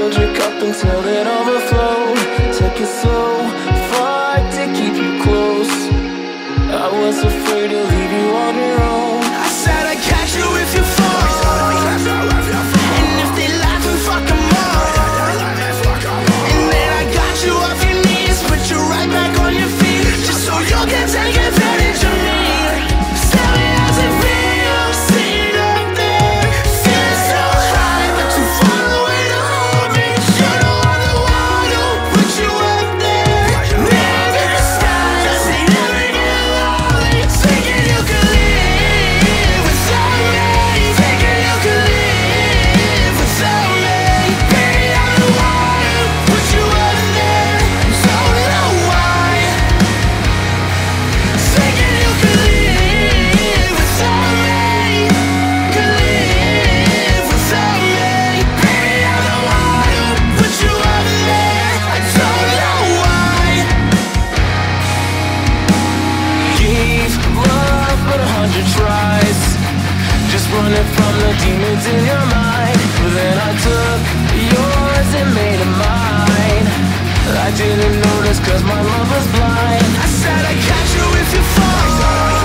filled your cup until it overflowed. Took it so far to keep you close. I was afraid to leave you on your own. I said I'd catch you if you fall, and if they laugh and fuck them all. And then I got you off your knees, put you right back on your feet, just so you can take advantage of me. Tell me how's it feel, sitting up there, feeling so high, but too far away to hold me. You know I'm the one who put you up there, name in the sky, I say never get lonely. Thinking you could live without me, thinking you could live without me. Baby, I'm the one who put you up there, don't know why. Thinking you could live without me, could live without me. Baby, I'm the one who put you up there, I don't know why. Gave love but 100 tries, just running from the demons in your mind. But then I took yours and made it mine. I didn't notice cause my love was blind. I said I'd catch you if you fall,